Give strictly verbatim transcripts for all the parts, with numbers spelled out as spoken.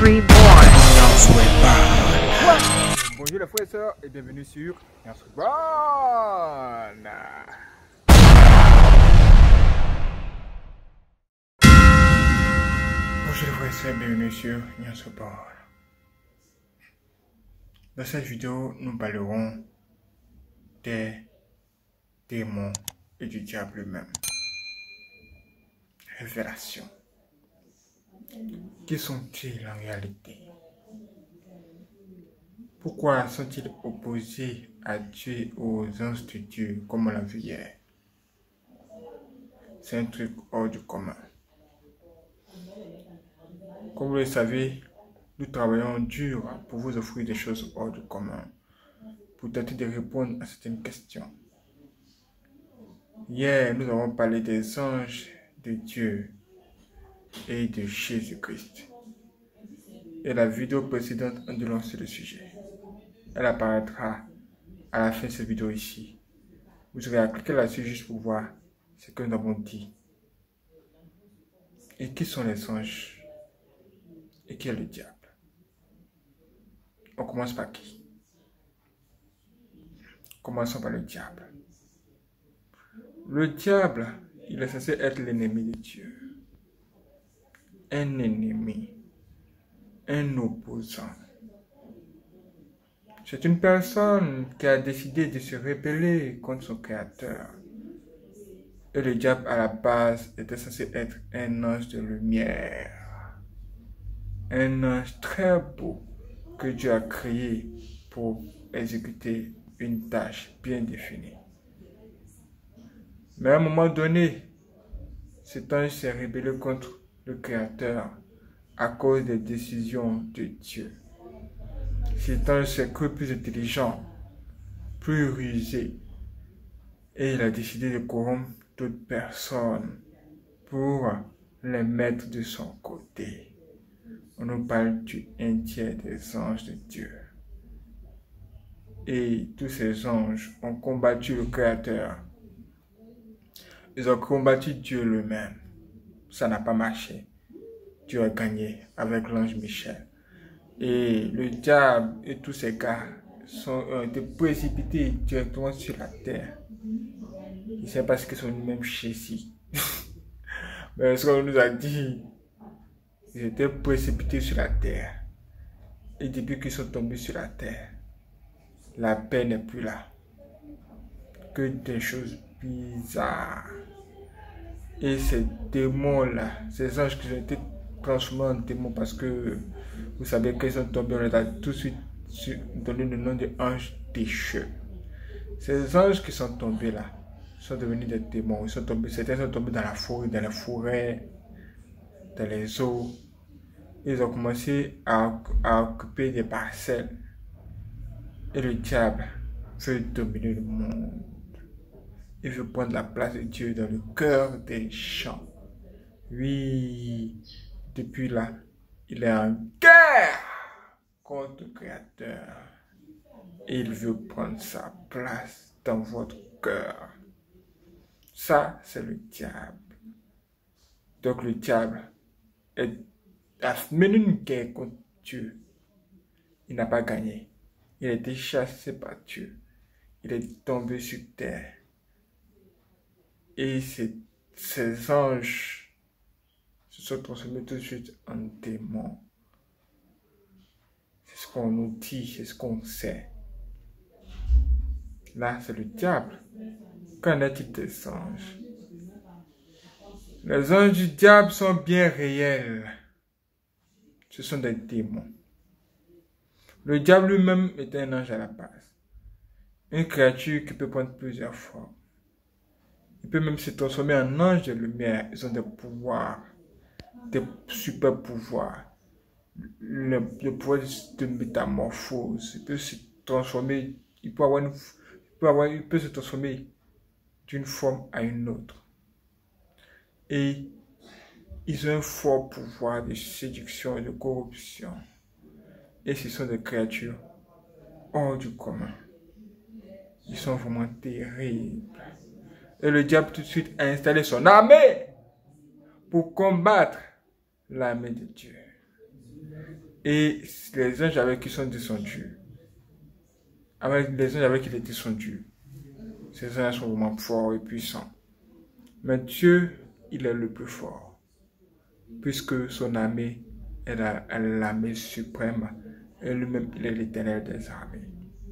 Country Boy. Bonjour les frères et sœurs et bienvenue sur Country Boy. Bonjour les frères et sœurs, bienvenue sur Country Boy. Dans cette vidéo, nous parlerons des démons et du diable lui-même. Révélation. Qui sont-ils en réalité? Pourquoi sont-ils opposés à Dieu et aux anges de Dieu comme on l'a vu hier? C'est un truc hors du commun. Comme vous le savez, nous travaillons dur pour vous offrir des choses hors du commun, pour tenter de répondre à certaines questions. Hier, nous avons parlé des anges de Dieu et de Jésus-Christ. Et la vidéo précédente en dit long sur le sujet. Elle apparaîtra à la fin de cette vidéo ici. Vous aurez à cliquer là-dessus juste pour voir ce que nous avons dit. Et qui sont les anges? Et qui est le diable? On commence par qui? Commençons par le diable. Le diable, il est censé être l'ennemi de Dieu. Un ennemi, un opposant. C'est une personne qui a décidé de se rebeller contre son créateur. Et le diable à la base était censé être un ange de lumière. Un ange très beau que Dieu a créé pour exécuter une tâche bien définie. Mais à un moment donné, cet ange s'est rebellé contre le Créateur à cause des décisions de Dieu. Cet ange s'est cru plus intelligent, plus rusé, et il a décidé de corrompre d'autres personnes pour les mettre de son côté. On nous parle du un tiers des anges de Dieu. Et tous ces anges ont combattu le Créateur. Ils ont combattu Dieu lui-même. Ça n'a pas marché. Dieu a gagné avec l'ange Michel. Et le diable et tous ces gars sont, ont été précipités directement sur la terre. Je ne sais pas ce qu'ils sont même ici. Mais ce qu'on nous a dit, ils étaient précipités sur la terre. Et depuis qu'ils sont tombés sur la terre, la paix n'est plus là. Que des choses bizarres. Et ces démons-là, ces anges qui ont été transformés en démons parce que vous savez qu'ils sont tombés, on les a tout de suite donné le nom d'anges déchus. Ces anges qui sont tombés là sont devenus des démons. Ils sont tombés, certains sont tombés dans la forêt, dans la forêt, dans les eaux. Ils ont commencé à, à occuper des parcelles. Et le diable veut dominer le monde. Il veut prendre la place de Dieu dans le cœur des gens. Oui, depuis là, il est en guerre contre le Créateur. Et il veut prendre sa place dans votre cœur. Ça, c'est le diable. Donc le diable est, a mené une guerre contre Dieu. Il n'a pas gagné. Il a été chassé par Dieu. Il est tombé sur terre. Et ces, ces anges se sont transformés tout de suite en démons. C'est ce qu'on nous dit, c'est ce qu'on sait. Là, c'est le diable. Qu'en est-il des anges? Les anges du diable sont bien réels. Ce sont des démons. Le diable lui-même est un ange à la base. Une créature qui peut prendre plusieurs formes. Il peut même se transformer en ange de lumière. Ils ont des pouvoirs, des super pouvoirs. Le, le pouvoir de métamorphose. Il peut se transformer, il peut, avoir une, il peut, avoir, il peut se transformer d'une forme à une autre. Et ils ont un fort pouvoir de séduction et de corruption. Et ce sont des créatures hors du commun. Ils sont vraiment terribles. Et le diable tout de suite a installé son armée pour combattre l'armée de Dieu. Et les anges avec qui sont descendus, avec les anges avec qui il est descendu, ces anges sont vraiment forts et puissants. Mais Dieu, il est le plus fort, puisque son armée est l'armée suprême, et lui-même, il est l'éternel des armées.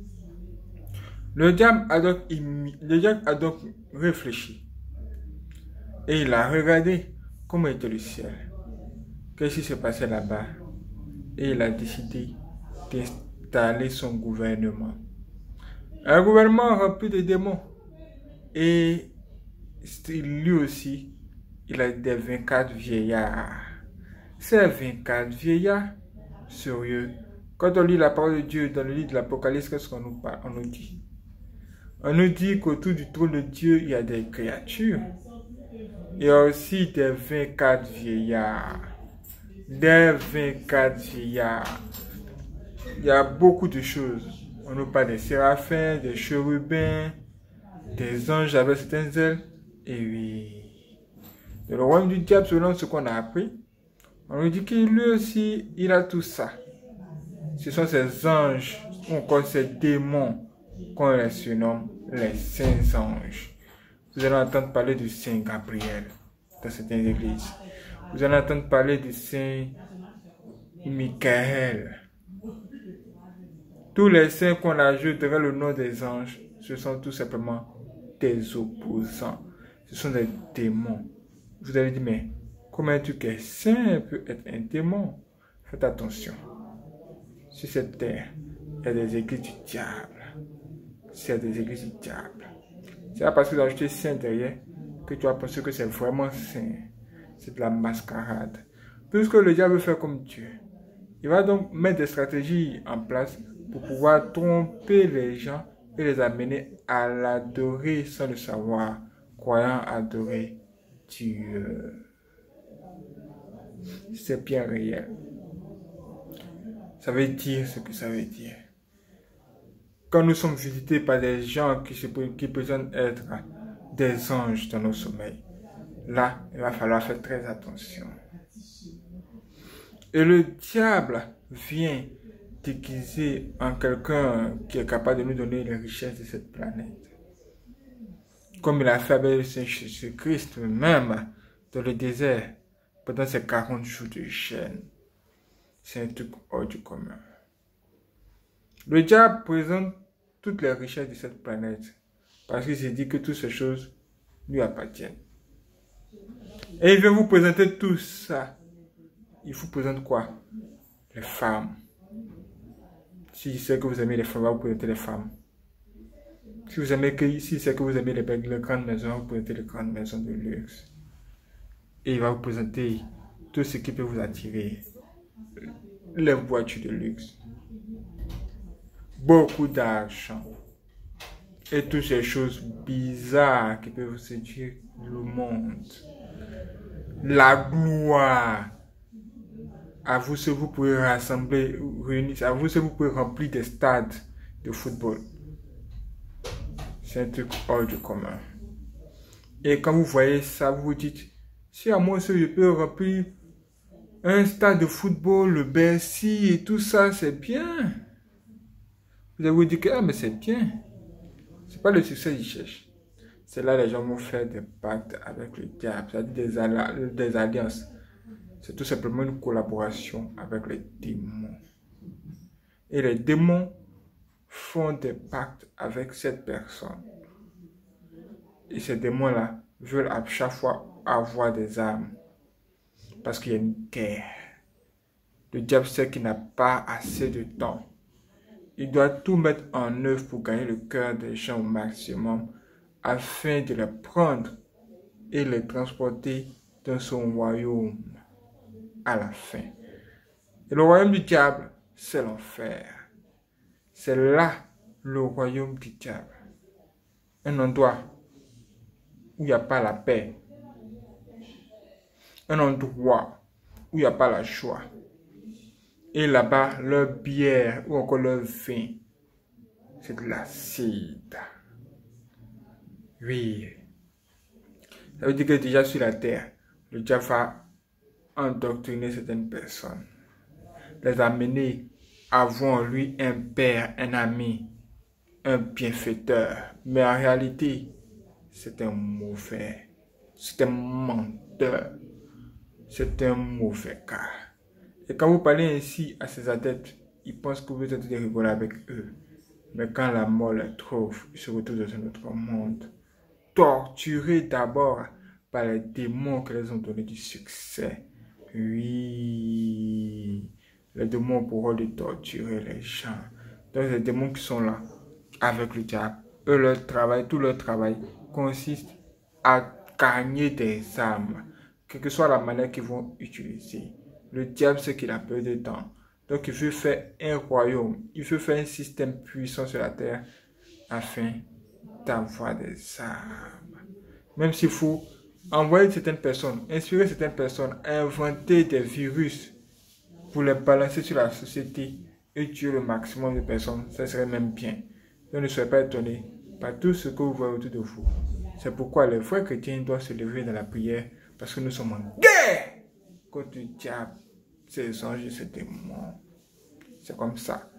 Le diable a donc, le diable a donc réfléchi, et il a regardé comment était le ciel, qu'est-ce qui se passait là-bas, et il a décidé d'installer son gouvernement. Un gouvernement rempli de démons. Et lui aussi, il a des vingt-quatre vieillards. Ces vingt-quatre vieillards, sérieux, quand on lit la parole de Dieu dans le livre de l'Apocalypse, qu'est-ce qu'on nous parle? On nous dit. On nous dit qu'autour du trône de Dieu, il y a des créatures. Il y a aussi des vingt-quatre vieillards. Des vingt-quatre vieillards. Il y a beaucoup de choses. On nous parle des séraphins, des chérubins, des anges avec certaines ailes. Et oui. Dans le royaume du diable, selon ce qu'on a appris, on nous dit qu'il lui aussi, il a tout ça. Ce sont ces anges, ou encore ces démons, qu'on les surnomme les saints anges. Vous allez entendre parler de Saint Gabriel dans certaines églises. Vous allez entendre parler de Saint Michael. Tous les saints qu'on ajoute derrière le nom des anges, ce sont tout simplement des opposants. Ce sont des démons. Vous allez dire, mais comment est-ce qu'un saint peut être un démon? Faites attention. Sur cette terre, il y a des églises du diable. C'est des églises du diable. C'est pas parce que tu as ajouté saint derrière que tu vas penser que c'est vraiment saint. C'est de la mascarade. Puisque le diable veut faire comme Dieu, il va donc mettre des stratégies en place pour pouvoir tromper les gens et les amener à l'adorer sans le savoir, croyant adorer Dieu. C'est bien réel. Ça veut dire ce que ça veut dire. Quand nous sommes visités par des gens qui, se, qui prétendent être des anges dans nos sommeils, là, il va falloir faire très attention. Et le diable vient déguisé en quelqu'un qui est capable de nous donner les richesses de cette planète. Comme il a fait avec Jésus-Christ même dans le désert pendant ces quarante jours de jeûne. C'est un truc hors du commun. Le diable présente toutes les richesses de cette planète parce qu'il s'est dit que toutes ces choses lui appartiennent. Et il vient vous présenter tout ça. Il vous présente quoi? Les femmes. Si c'est que vous aimez les femmes, vous présentez les femmes. Si vous aimez que, si c'est que vous aimez les, les grandes maisons, vous présentez les grandes maisons de luxe. Et il va vous présenter tout ce qui peut vous attirer. Les voitures de luxe. Beaucoup d'argent. Et toutes ces choses bizarres qui peuvent vous séduire le monde. La gloire. À vous seul, vous pouvez rassembler, réunir, à vous seul, vous pouvez remplir des stades de football. C'est un truc hors du commun. Et quand vous voyez ça, vous vous dites, si à moi seul, je peux remplir un stade de football, le Bercy et tout ça, c'est bien. Vous allez vous dire que, ah, mais c'est bien. C'est pas le succès qu'ils cherchent. C'est là que les gens vont faire des pactes avec le diable, c'est-à-dire des, des alliances. C'est tout simplement une collaboration avec les démons. Et les démons font des pactes avec cette personne. Et ces démons-là veulent à chaque fois avoir des armes. Parce qu'il y a une guerre. Le diable sait qu'il n'a pas assez de temps. Il doit tout mettre en œuvre pour gagner le cœur des gens au maximum afin de les prendre et les transporter dans son royaume à la fin. Et le royaume du diable, c'est l'enfer. C'est là le royaume du diable. Un endroit où il n'y a pas la paix. Un endroit où il n'y a pas la joie. Et là-bas, leur bière ou encore leur vin, c'est de l'acide. Oui. Ça veut dire que déjà sur la terre, le diable va endoctriner certaines personnes. les amener à voir en lui un père, un ami, un bienfaiteur. Mais en réalité, c'est un mauvais, c'est un menteur, c'est un mauvais gars. Et quand vous parlez ainsi à ces adeptes, ils pensent que vous êtes de rigoler avec eux. Mais quand la mort les trouve, ils se retrouvent dans un autre monde, torturés d'abord par les démons qui les ont donné du succès. Oui, les démons ont pour rôle de torturer les gens. Donc les démons qui sont là avec le diable, eux, leur travail, tout leur travail consiste à gagner des âmes, quelle que soit la manière qu'ils vont utiliser. Le diable, c'est qu'il a peur de temps. Donc il veut faire un royaume, il veut faire un système puissant sur la terre afin d'avoir des âmes. Même s'il faut envoyer certaines personnes, inspirer certaines personnes à inventer des virus pour les balancer sur la société et tuer le maximum de personnes, ça serait même bien. Donc ne soyez pas étonnés par tout ce que vous voyez autour de vous. C'est pourquoi les vrais chrétiens doivent se lever dans la prière, parce que nous sommes en guerre contre le diable, ses anges et ses démons. C'est comme ça.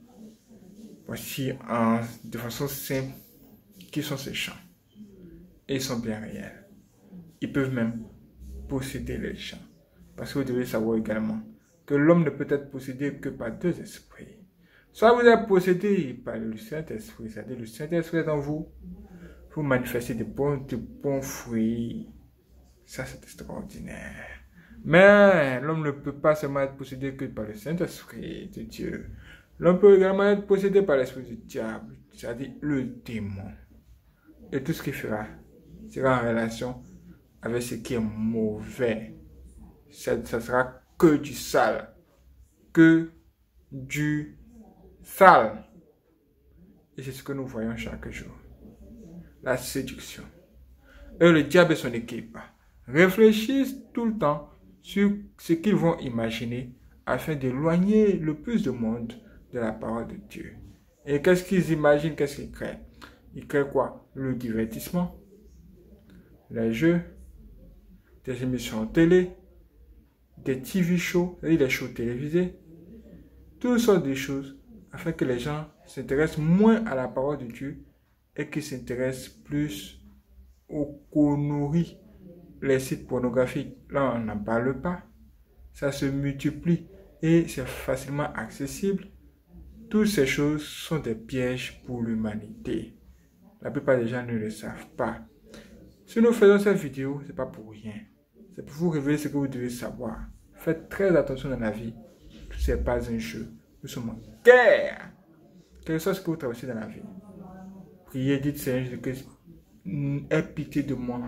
Voici en, de façon simple qui sont ces champs. Et ils sont bien réels. Ils peuvent même posséder les champs. Parce que vous devez savoir également que l'homme ne peut être possédé que par deux esprits. Soit vous êtes possédé par le Saint-Esprit, c'est-à-dire le Saint-Esprit est en vous, vous manifestez de bons, de bons fruits. Ça, c'est extraordinaire. Mais l'homme ne peut pas seulement être possédé que par le Saint-Esprit de Dieu. L'homme peut également être possédé par l'esprit du diable, c'est-à-dire le démon. Et tout ce qu'il fera sera en relation avec ce qui est mauvais. Ça, ça sera que du sale. Que du sale. Et c'est ce que nous voyons chaque jour. La séduction. Et le diable et son équipe réfléchissent tout le temps sur ce qu'ils vont imaginer afin d'éloigner le plus de monde de la parole de Dieu. Et qu'est-ce qu'ils imaginent, qu'est-ce qu'ils créent? Ils créent quoi? Le divertissement, les jeux, des émissions télé, des T V shows, c'est-à-dire des shows télévisés, toutes sortes de choses afin que les gens s'intéressent moins à la parole de Dieu et qu'ils s'intéressent plus aux conneries. Les sites pornographiques, là on n'en parle pas, ça se multiplie et c'est facilement accessible. Toutes ces choses sont des pièges pour l'humanité. La plupart des gens ne le savent pas. Si nous faisons cette vidéo, ce n'est pas pour rien. C'est pour vous révéler ce que vous devez savoir. Faites très attention dans la vie. Ce n'est pas un jeu. Nous sommes en guerre. Quel que soit ce que vous traversez dans la vie. Priez, dites Seigneur Jésus-Christ, aie pitié de moi.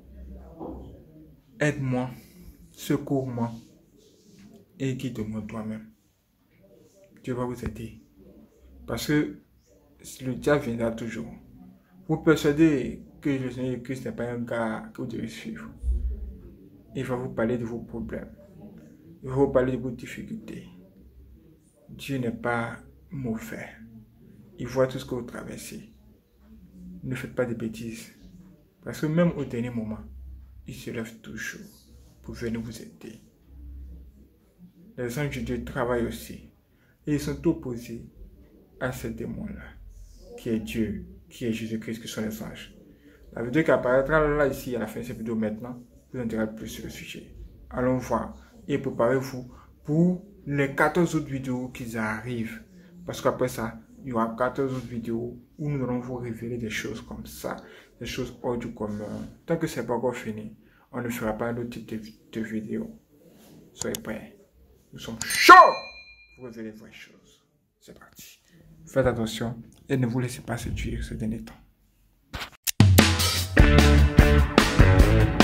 Aide-moi, secours-moi et guide-moi toi-même. Dieu va vous aider. Parce que le diable viendra toujours. Vous persuadez que le Seigneur Christ n'est pas un gars que vous devez suivre. Il va vous parler de vos problèmes. Il va vous parler de vos difficultés. Dieu n'est pas mauvais. Il voit tout ce que vous traversez. Ne faites pas de bêtises. Parce que même au dernier moment, il se lève toujours pour venir vous aider. Les anges de Dieu travaillent aussi. Et ils sont opposés à ce démon-là, qui est Dieu, qui est Jésus-Christ, qui sont les anges. La vidéo qui apparaîtra là, ici, à la fin de cette vidéo maintenant, vous en direz plus sur le sujet. Allons voir et préparez-vous pour les quatorze autres vidéos qui arrivent. Parce qu'après ça, il y aura quatorze autres vidéos où nous allons vous révéler des choses comme ça, des choses hors du commun. Tant que ce n'est pas encore fini, on ne fera pas d'autres types de, de vidéos. Soyez prêts. Nous sommes chauds pour révéler les vraies choses. C'est parti. Faites attention et ne vous laissez pas séduire ce dernier temps.